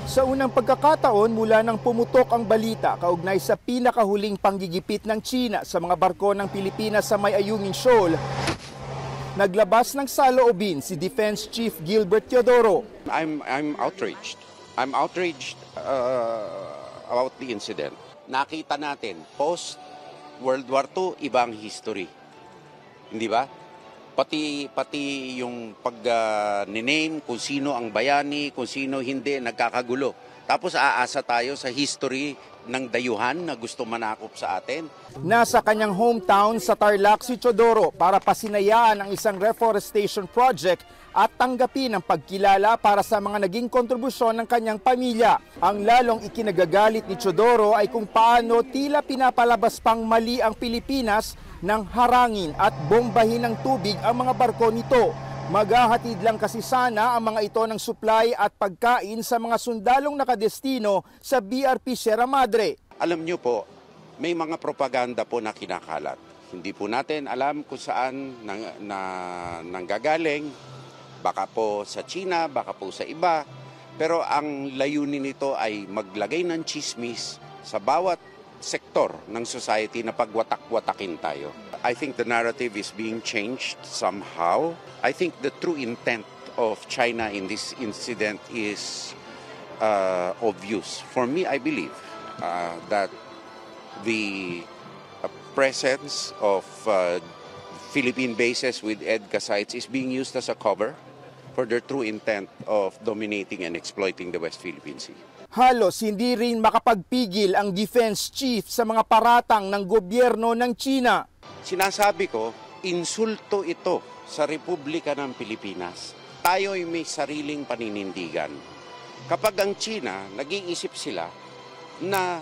Sa unang pagkakataon mula nang pumutok ang balita kaugnay sa pinakahuling panggigipit ng China sa mga barko ng Pilipinas sa May Ayungin Shoal, naglabas ng saloobin si Defense Chief Gilbert Teodoro. I'm outraged. I'm outraged about the incident. Nakita natin, post World War II, ibang history. Hindi ba? Pati yung pag-name, kung sino ang bayani, kung sino hindi, nagkakagulo. Tapos aasa tayo sa history ng dayuhan na gusto manakop sa atin. Nasa kanyang hometown sa Tarlac si Teodoro para pasinayaan ang isang reforestation project at tanggapin ang pagkilala para sa mga naging kontribusyon ng kanyang pamilya. Ang lalong ikinagagalit ni Teodoro ay kung paano tila pinapalabas pang mali ang Pilipinas nang harangin at bombahin ng tubig ang mga barko nito. Maghahatid lang kasi sana ang mga ito ng supply at pagkain sa mga sundalong nakadestino sa BRP Sierra Madre. Alam niyo po, may mga propaganda po na kinakalat. Hindi po natin alam kung saan nanggagaling. Baka po sa China, baka po sa iba. Pero ang layunin nito ay maglagay ng chismis sa bawat sektor ng society na pagwatak-watakin tayo. I think the narrative is being changed somehow. I think the true intent of China in this incident is obvious. For me, I believe that the presence of Philippine bases with EDCA sites is being used as a cover for their true intent of dominating and exploiting the West Philippine Sea. Halos hindi rin makapagpigil ang defense chief sa mga paratang ng gobyerno ng China. Sinasabi ko, insulto ito sa Republika ng Pilipinas. Tayo ay may sariling paninindigan. Kapag ang China, nag-iisip sila na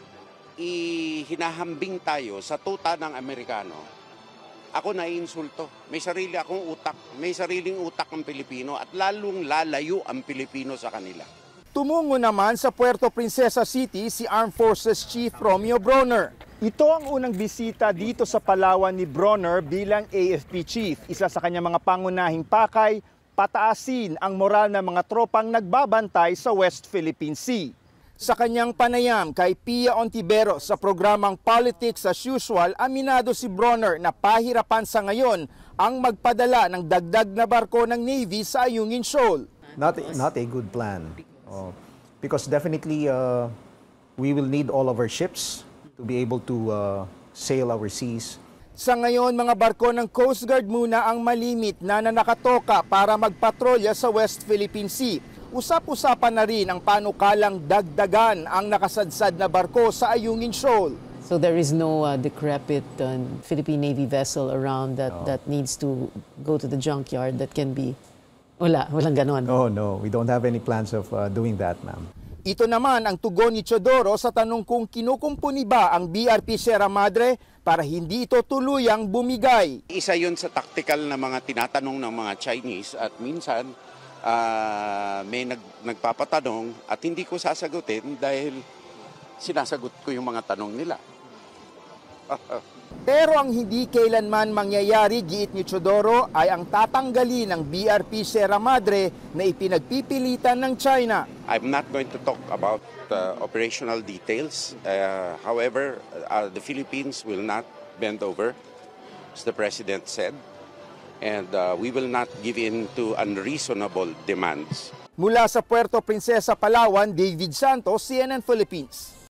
hinahambing tayo sa tuta ng Amerikano, ako naiinsulto. May sarili akong utak. May sariling utak ang Pilipino at lalong lalayo ang Pilipino sa kanila. Tumungo naman sa Puerto Princesa City si Armed Forces Chief Romeo Bronner. Ito ang unang bisita dito sa Palawan ni Bronner bilang AFP Chief. Isa sa kanyang mga pangunahing pakay, pataasin ang moral ng mga tropang nagbabantay sa West Philippine Sea. Sa kanyang panayam kay Pia Ontiveros sa programang Politics as Usual, aminado si Bronner na pahirapan sa ngayon ang magpadala ng dagdag na barko ng Navy sa Ayungin Shoal. Not a good plan. Because definitely we will need all of our ships to be able to sail our seas. Sa ngayon, mga barko ng Coast Guard muna ang malimit na nakatoka para magpatrolya sa West Philippine Sea. Usap-usapan na rin ang panukalang dagdagan ang nakasadsad na barko sa Ayungin Shoal. So there is no decrepit Philippine Navy vessel around that needs to go to the junkyard that can be... Walang ganon. Oh no, we don't have any plans of doing that, ma'am. Ito naman ang tugon ni Teodoro sa tanong kung kinukumpuni ba ang BRP Sierra Madre para hindi ito tuluyang bumigay. Isa yun sa tactical na mga tinatanong ng mga Chinese at minsan may nagpapatanong at hindi ko sasagutin dahil sinasagot ko yung mga tanong nila. Pero ang hindi kailanman mangyayari, giit ni Teodoro, ay ang tatanggalin ng BRP Sierra Madre na ipinagpipilitan ng China. I'm not going to talk about operational details. However, the Philippines will not bend over, as the President said, and we will not give in to unreasonable demands. Mula sa Puerto Princesa, Palawan, David Santos, CNN Philippines.